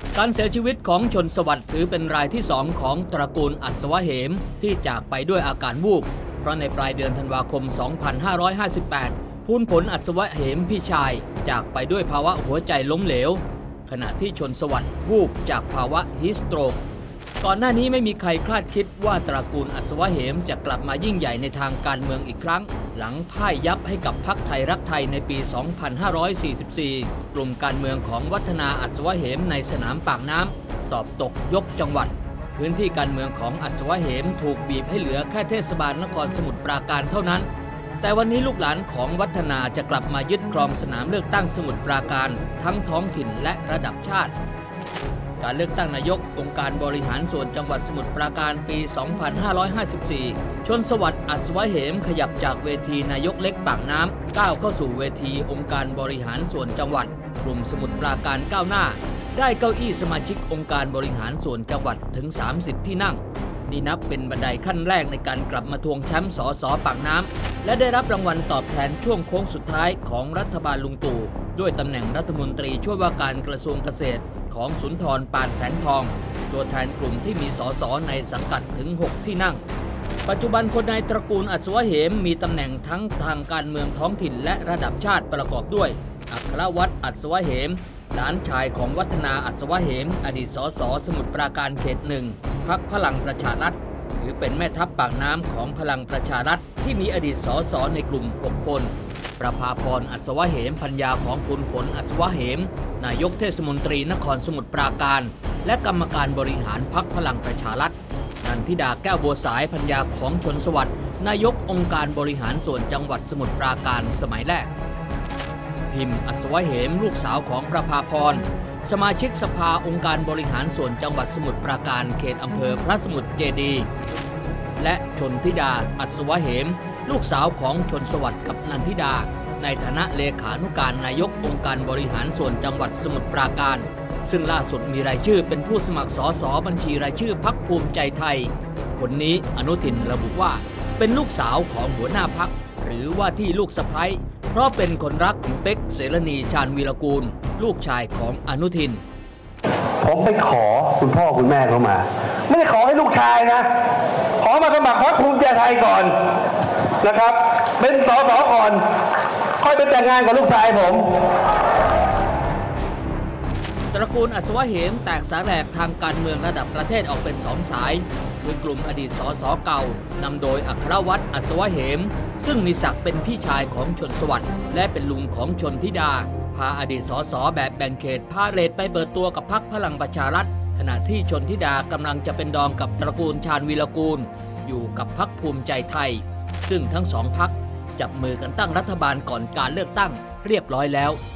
การเสียชีวิตของชนสวัสดิ์ถือเป็นรายที่2ของตระกูลอัศวเหมที่จากไปด้วยอาการวูบเพราะในปลายเดือนธันวาคม 2558 พูนผลอัศวเหมพี่ชายจากไปด้วยภาวะหัวใจล้มเหลวขณะที่ชนสวัสดิ์วูบจากภาวะฮีสโตรกก่อนหน้านี้ไม่มีใครคาดคิดว่าตระกูลอัศวเหมจะกลับมายิ่งใหญ่ในทางการเมืองอีกครั้งหลังพ่ายยับให้กับพรรคไทยรักไทยในปี 2544 กลุ่มการเมืองของวัฒนาอัศวเหมในสนามปากน้ำสอบตกยกจังหวัดพื้นที่การเมืองของอัศวเหมถูกบีบให้เหลือแค่เทศบาลนครสมุทรปราการเท่านั้นแต่วันนี้ลูกหลานของวัฒนาจะกลับมายึดครองสนามเลือกตั้งสมุทรปราการทั้งท้องถิ่นและระดับชาติการเลือกตั้งนายกองค์การบริหารส่วนจังหวัดสมุทรปราการปี 2554 ชนสวัสดิ์อัศวเหมขยับจากเวทีนายกเล็กปากน้ำก้าวเข้าสู่เวทีองค์การบริหารส่วนจังหวัดกลุ่มสมุทรปราการก้าวหน้าได้เก้าอี้สมาชิกองค์การบริหารส่วนจังหวัดถึง 30 ที่นั่งนี่นับเป็นบันไดขั้นแรกในการกลับมาทวงแชมป์สสปากน้ำและได้รับรางวัลตอบแทนช่วงโค้งสุดท้ายของรัฐบาลลุงตู่ด้วยตำแหน่งรัฐมนตรีช่วยว่าการกระทรวงเกษตรของสุนทร ปานแสงทองตัวแทนกลุ่มที่มีสสในสังกัดถึง 6 ที่นั่งปัจจุบันคนในตระกูลอัศวเหมมีตำแหน่งทั้งทางการเมืองท้องถิ่นและระดับชาติประกอบด้วยอัครวัฒน์อัศวเหมหลานชายของวัฒนาอัศวเหมอดีตสสสมุทรปราการเขต 1 พรรคพลังประชารัฐหรือเป็นแม่ทัพปากน้ำของพลังประชารัฐที่มีอดีตสสในกลุ่ม 6 คนประภาพรอัศวเหมภรรยาของพูนผลอัศวเหมนายกเทศมนตรีนครสมุทรปราการและกรรมการบริหารพรรคพลังประชารัฐนันทิดาแก้วบัวสายภรรยาของชนสวัสดิ์นายกองค์การบริหารส่วนจังหวัดสมุทรปราการสมัยแรกพิมพ์อัศวเหมลูกสาวของประภาพรสมาชิกสภาองค์การบริหารส่วนจังหวัดสมุทรปราการเขตอำเภอพระสมุทรเจดีย์และชนธิดาอัศวเหมลูกสาวของชนสวัสดิ์กับนันทิดาในฐานะเลขานุการนายกองค์การบริหารส่วนจังหวัดสมุทรปราการซึ่งล่าสุดมีรายชื่อเป็นผู้สมัครสสบัญชีรายชื่อพรรคภูมิใจไทยคนนี้อนุทินระบุว่าเป็นลูกสาวของหัวหน้าพรรคหรือว่าที่ลูกสะใภ้เพราะเป็นคนรักของเป๊กเสรณีชาญวีรกูลลูกชายของอนุทินผมไปขอคุณพ่อคุณแม่เขามาไม่ได้ขอให้ลูกชายนะขอมาสมัครพรรคภูมิใจไทยก่อนนะครับเป็นสสก่อนค่อยไปแต่งงานกับลูกชายผมตระกูลอัศวเหมแตกสาแหรกทางการเมืองระดับประเทศออกเป็น2 สายคือกลุ่มอดีตสสเก่านำโดยอัครวัฒน์อัศวเหมซึ่งมีศักดิ์เป็นพี่ชายของชนสวัสดิ์และเป็นลุงของชนธิดาพาอดีตสสแบบแบ่งเขตพาเหรดไปเปิดตัวกับพรรคพลังประชารัฐขณะที่ชนธิดากำลังจะเป็นดองกับตระกูลชาญวีรกูลอยู่กับพรรคภูมิใจไทยซึ่งทั้ง2 พรรคจับมือกันตั้งรัฐบาลก่อนการเลือกตั้งเรียบร้อยแล้ว